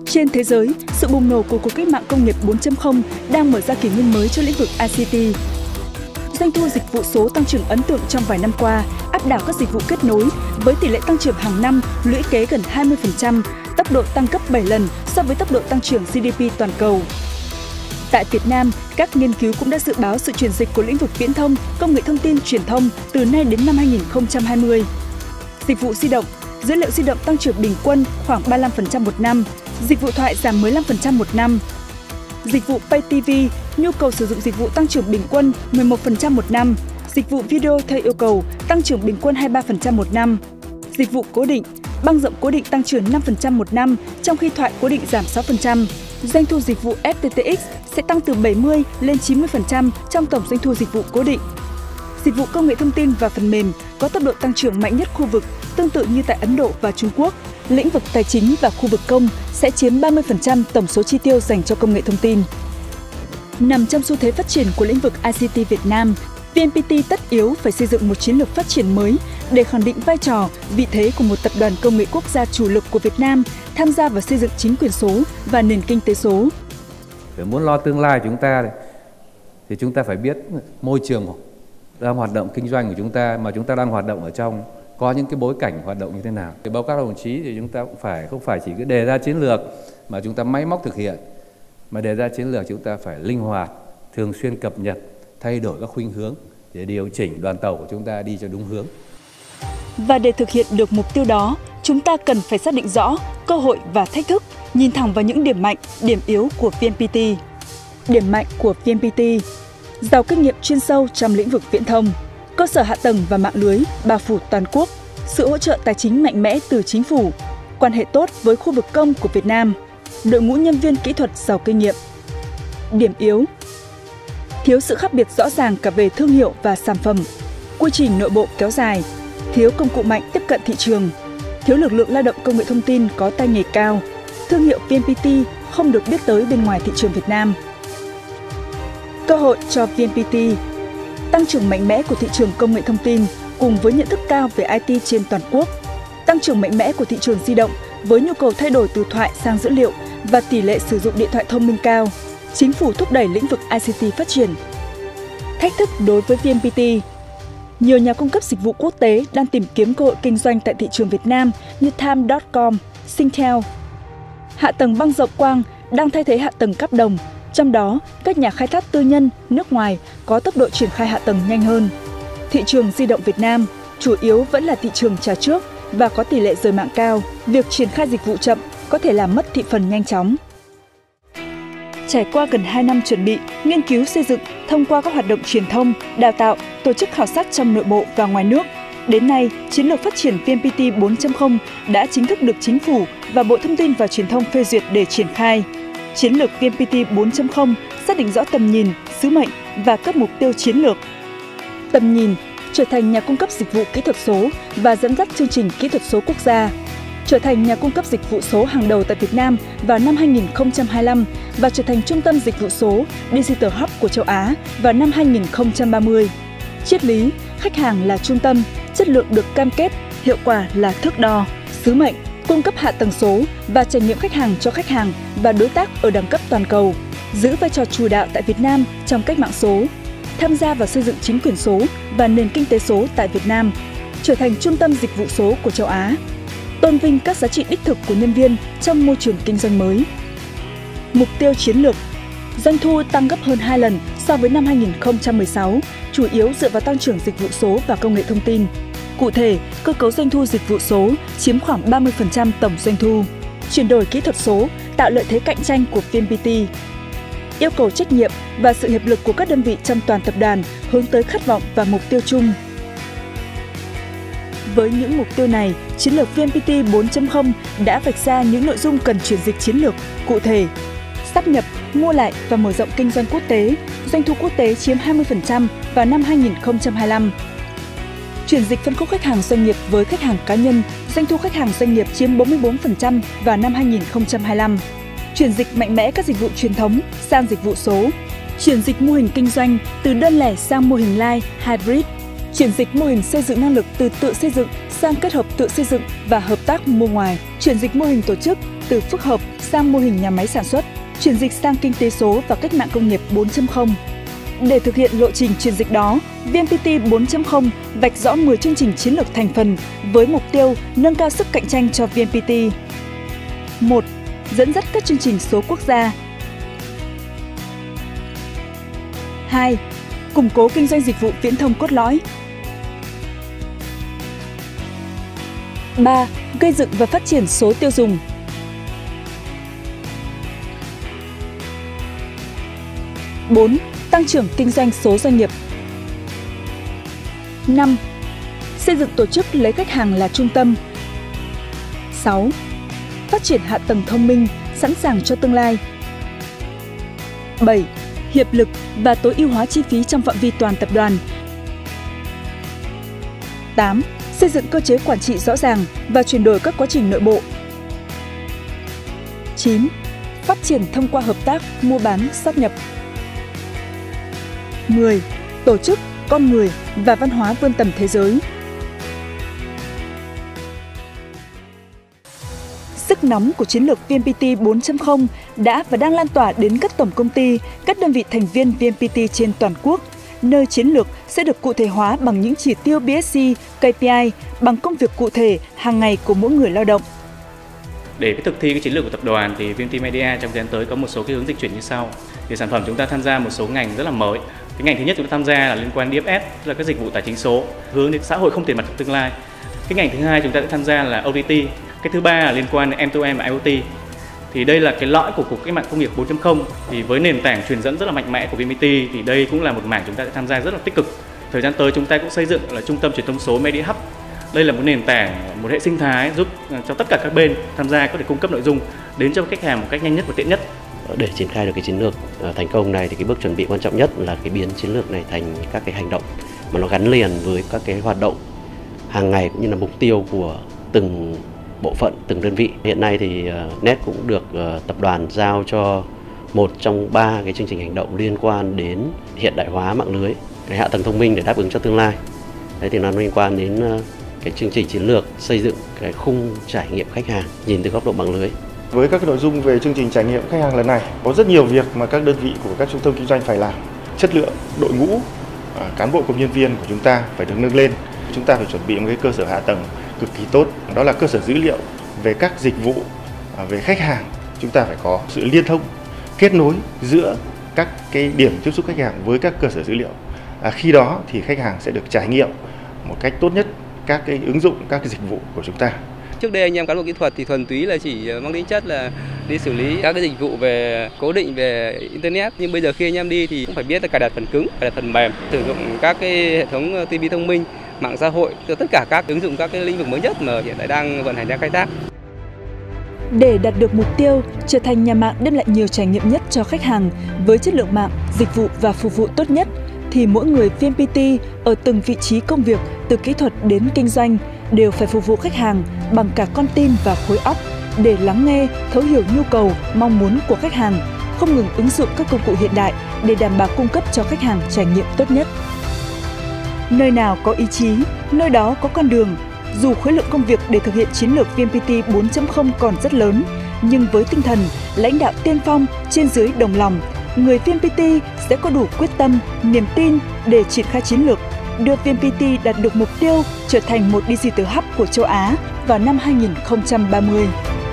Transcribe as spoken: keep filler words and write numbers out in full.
Trên thế giới, sự bùng nổ của cuộc cách mạng công nghiệp bốn chấm không đang mở ra kỷ nguyên mới cho lĩnh vực I C T. Doanh thu dịch vụ số tăng trưởng ấn tượng trong vài năm qua, áp đảo các dịch vụ kết nối với tỷ lệ tăng trưởng hàng năm lũy kế gần hai mươi phần trăm, tốc độ tăng gấp bảy lần so với tốc độ tăng trưởng G D P toàn cầu. Tại Việt Nam, các nghiên cứu cũng đã dự báo sự chuyển dịch của lĩnh vực viễn thông, công nghệ thông tin, truyền thông từ nay đến năm hai nghìn không trăm hai mươi. Dịch vụ di động, dữ liệu di động tăng trưởng bình quân khoảng ba mươi lăm phần trăm một năm, dịch vụ thoại giảm mười lăm phần trăm một năm. Dịch vụ Pay ti vi, nhu cầu sử dụng dịch vụ tăng trưởng bình quân mười một phần trăm một năm, dịch vụ video theo yêu cầu tăng trưởng bình quân hai mươi ba phần trăm một năm. Dịch vụ cố định, băng rộng cố định tăng trưởng năm phần trăm một năm, trong khi thoại cố định giảm sáu phần trăm. Doanh thu dịch vụ F T T X sẽ tăng từ bảy mươi lên chín mươi phần trăm trong tổng doanh thu dịch vụ cố định. Dịch vụ công nghệ thông tin và phần mềm có tốc độ tăng trưởng mạnh nhất khu vực, tương tự như tại Ấn Độ và Trung Quốc. Lĩnh vực tài chính và khu vực công sẽ chiếm ba mươi phần trăm tổng số chi tiêu dành cho công nghệ thông tin. Nằm trong xu thế phát triển của lĩnh vực I C T Việt Nam, vê en pê tê tất yếu phải xây dựng một chiến lược phát triển mới để khẳng định vai trò, vị thế của một tập đoàn công nghệ quốc gia chủ lực của Việt Nam tham gia vào xây dựng chính quyền số và nền kinh tế số. Để muốn lo tương lai chúng ta thì chúng ta phải biết môi trường đang hoạt động kinh doanh của chúng ta mà chúng ta đang hoạt động ở trong có những cái bối cảnh hoạt động như thế nào. Thì báo cáo đồng chí thì chúng ta cũng phải không phải chỉ cứ đề ra chiến lược mà chúng ta máy móc thực hiện, mà đề ra chiến lược chúng ta phải linh hoạt, thường xuyên cập nhật, thay đổi các khuynh hướng để điều chỉnh đoàn tàu của chúng ta đi cho đúng hướng. Và để thực hiện được mục tiêu đó, chúng ta cần phải xác định rõ cơ hội và thách thức, nhìn thẳng vào những điểm mạnh, điểm yếu của vê en pê tê. Điểm mạnh của vê en pê tê: giàu kinh nghiệm chuyên sâu trong lĩnh vực viễn thông, cơ sở hạ tầng và mạng lưới bao phủ toàn quốc, sự hỗ trợ tài chính mạnh mẽ từ chính phủ, quan hệ tốt với khu vực công của Việt Nam, đội ngũ nhân viên kỹ thuật giàu kinh nghiệm. Điểm yếu: thiếu sự khác biệt rõ ràng cả về thương hiệu và sản phẩm, quy trình nội bộ kéo dài, thiếu công cụ mạnh tiếp cận thị trường, thiếu lực lượng lao động công nghệ thông tin có tay nghề cao, thương hiệu vê en pê tê không được biết tới bên ngoài thị trường Việt Nam. Cơ hội cho vê en pê tê: tăng trưởng mạnh mẽ của thị trường công nghệ thông tin cùng với nhận thức cao về I T trên toàn quốc, tăng trưởng mạnh mẽ của thị trường di động với nhu cầu thay đổi từ thoại sang dữ liệu và tỷ lệ sử dụng điện thoại thông minh cao. Chính phủ thúc đẩy lĩnh vực I C T phát triển. Thách thức đối với vê en pê tê: nhiều nhà cung cấp dịch vụ quốc tế đang tìm kiếm cơ hội kinh doanh tại thị trường Việt Nam như Time chấm com, Singtel. Hạ tầng băng rộng quang đang thay thế hạ tầng cáp đồng, trong đó các nhà khai thác tư nhân, nước ngoài có tốc độ triển khai hạ tầng nhanh hơn. Thị trường di động Việt Nam chủ yếu vẫn là thị trường trả trước và có tỷ lệ rời mạng cao. Việc triển khai dịch vụ chậm có thể làm mất thị phần nhanh chóng. Trải qua gần hai năm chuẩn bị, nghiên cứu xây dựng thông qua các hoạt động truyền thông, đào tạo, tổ chức khảo sát trong nội bộ và ngoài nước, đến nay, chiến lược phát triển vê en pê tê bốn chấm không đã chính thức được Chính phủ và Bộ Thông tin và Truyền thông phê duyệt để triển khai. Chiến lược vê en pê tê bốn chấm không xác định rõ tầm nhìn, sứ mệnh và các mục tiêu chiến lược. Tầm nhìn: trở thành nhà cung cấp dịch vụ kỹ thuật số và dẫn dắt chương trình kỹ thuật số quốc gia. Trở thành nhà cung cấp dịch vụ số hàng đầu tại Việt Nam vào năm hai nghìn không trăm hai mươi lăm và trở thành trung tâm dịch vụ số Digital Hub của châu Á vào năm hai nghìn không trăm ba mươi. Triết lý: khách hàng là trung tâm, chất lượng được cam kết, hiệu quả là thước đo. Sứ mệnh: cung cấp hạ tầng số và trải nghiệm khách hàng cho khách hàng và đối tác ở đẳng cấp toàn cầu, giữ vai trò chủ đạo tại Việt Nam trong cách mạng số, tham gia vào xây dựng chính quyền số và nền kinh tế số tại Việt Nam, trở thành trung tâm dịch vụ số của châu Á, tôn vinh các giá trị đích thực của nhân viên trong môi trường kinh doanh mới. Mục tiêu chiến lược: doanh thu tăng gấp hơn hai lần so với năm hai nghìn không trăm mười sáu, chủ yếu dựa vào tăng trưởng dịch vụ số và công nghệ thông tin. Cụ thể, cơ cấu doanh thu dịch vụ số chiếm khoảng ba mươi phần trăm tổng doanh thu. Chuyển đổi kỹ thuật số tạo lợi thế cạnh tranh của vê en pê tê. Yêu cầu trách nhiệm và sự hiệp lực của các đơn vị trong toàn tập đoàn hướng tới khát vọng và mục tiêu chung. Với những mục tiêu này, chiến lược vê en pê tê bốn chấm không đã vạch ra những nội dung cần chuyển dịch chiến lược cụ thể. Sáp nhập, mua lại và mở rộng kinh doanh quốc tế, doanh thu quốc tế chiếm hai mươi phần trăm vào năm hai nghìn không trăm hai mươi lăm. Chuyển dịch phân khúc khách hàng doanh nghiệp với khách hàng cá nhân, doanh thu khách hàng doanh nghiệp chiếm bốn mươi tư phần trăm vào năm hai nghìn không trăm hai mươi lăm. Chuyển dịch mạnh mẽ các dịch vụ truyền thống sang dịch vụ số. Chuyển dịch mô hình kinh doanh từ đơn lẻ sang mô hình live, hybrid. Chuyển dịch mô hình xây dựng năng lực từ tự xây dựng sang kết hợp tự xây dựng và hợp tác mua ngoài. Chuyển dịch mô hình tổ chức từ phức hợp sang mô hình nhà máy sản xuất, chuyển dịch sang kinh tế số và cách mạng công nghiệp bốn chấm không. Để thực hiện lộ trình chuyển dịch đó, vê en pê tê bốn chấm không vạch rõ mười chương trình chiến lược thành phần với mục tiêu nâng cao sức cạnh tranh cho vê en pê tê. một. Dẫn dắt các chương trình số quốc gia. hai. Củng cố kinh doanh dịch vụ viễn thông cốt lõi. ba. Gây dựng và phát triển số tiêu dùng. bốn. Tăng trưởng kinh doanh số doanh nghiệp. năm. Xây dựng tổ chức lấy khách hàng là trung tâm. sáu. Phát triển hạ tầng thông minh, sẵn sàng cho tương lai. bảy. Hiệp lực và tối ưu hóa chi phí trong phạm vi toàn tập đoàn. tám. Xây dựng cơ chế quản trị rõ ràng và chuyển đổi các quá trình nội bộ. chín. Phát triển thông qua hợp tác, mua bán, sát nhập. mười. Tổ chức, con người và văn hóa vươn tầm thế giới. Sức nóng của chiến lược vê en pê tê bốn chấm không đã và đang lan tỏa đến các tổng công ty, các đơn vị thành viên vê en pê tê trên toàn quốc, nơi chiến lược sẽ được cụ thể hóa bằng những chỉ tiêu bê ét xê, ca pê i, bằng công việc cụ thể hàng ngày của mỗi người lao động. Để cái thực thi cái chiến lược của tập đoàn thì vê en pê Media trong thời gian tới có một số cái hướng dịch chuyển như sau. Thì sản phẩm chúng ta tham gia một số ngành rất là mới. Cái ngành thứ nhất chúng ta tham gia là liên quan đến đê ép ét, tức là các dịch vụ tài chính số, hướng đến xã hội không tiền mặt trong tương lai. Cái ngành thứ hai chúng ta sẽ tham gia là ô tê tê. Cái thứ ba là liên quan đến em to em và IoT. Thì đây là cái lõi của cuộc cách mạng công nghiệp bốn chấm không. Thì với nền tảng truyền dẫn rất là mạnh mẽ của vê en pê tê thì đây cũng là một mảng chúng ta sẽ tham gia rất là tích cực. Thời gian tới chúng ta cũng xây dựng là trung tâm truyền thông số Media Hub. Đây là một nền tảng, một hệ sinh thái giúp cho tất cả các bên tham gia có thể cung cấp nội dung đến cho khách hàng một cách nhanh nhất và tiện nhất. Để triển khai được cái chiến lược thành công này thì cái bước chuẩn bị quan trọng nhất là cái biến chiến lược này thành các cái hành động mà nó gắn liền với các cái hoạt động hàng ngày cũng như là mục tiêu của từng bộ phận, từng đơn vị. Hiện nay thì Nét cũng được tập đoàn giao cho một trong ba cái chương trình hành động liên quan đến hiện đại hóa mạng lưới, cái hạ tầng thông minh để đáp ứng cho tương lai. Đấy thì nó liên quan đến cái chương trình chiến lược xây dựng cái khung trải nghiệm khách hàng nhìn từ góc độ mạng lưới. Với các cái nội dung về chương trình trải nghiệm khách hàng lần này, có rất nhiều việc mà các đơn vị của các trung tâm kinh doanh phải làm. Chất lượng đội ngũ, cán bộ công nhân viên của chúng ta phải được nâng lên. Chúng ta phải chuẩn bị một cái cơ sở hạ tầng cực kỳ tốt. Đó là cơ sở dữ liệu về các dịch vụ, về khách hàng. Chúng ta phải có sự liên thông, kết nối giữa các cái điểm tiếp xúc khách hàng với các cơ sở dữ liệu. À, khi đó thì khách hàng sẽ được trải nghiệm một cách tốt nhất các cái ứng dụng, các cái dịch vụ của chúng ta. Trước đây anh em cán bộ kỹ thuật thì thuần túy là chỉ mang tính chất là đi xử lý các cái dịch vụ về cố định về internet, nhưng bây giờ khi anh em đi thì cũng phải biết là cài đặt phần cứng, cài đặt phần mềm, sử dụng các cái hệ thống ti vi thông minh, mạng xã hội, tất cả các ứng dụng các cái lĩnh vực mới nhất mà hiện tại đang vận hành, đang khai thác. Để đạt được mục tiêu trở thành nhà mạng đem lại nhiều trải nghiệm nhất cho khách hàng với chất lượng mạng, dịch vụ và phục vụ tốt nhất, thì mỗi người vê en pê tê ở từng vị trí công việc từ kỹ thuật đến kinh doanh đều phải phục vụ khách hàng bằng cả con tim và khối óc để lắng nghe, thấu hiểu nhu cầu, mong muốn của khách hàng, không ngừng ứng dụng các công cụ hiện đại để đảm bảo cung cấp cho khách hàng trải nghiệm tốt nhất. Nơi nào có ý chí, nơi đó có con đường. Dù khối lượng công việc để thực hiện chiến lược vê en pê tê bốn chấm không còn rất lớn, nhưng với tinh thần lãnh đạo tiên phong, trên dưới đồng lòng, người vê en pê tê sẽ có đủ quyết tâm, niềm tin để triển khai chiến lược, đưa vê en pê tê đạt được mục tiêu trở thành một Digital Hub của châu Á vào năm hai nghìn không trăm ba mươi.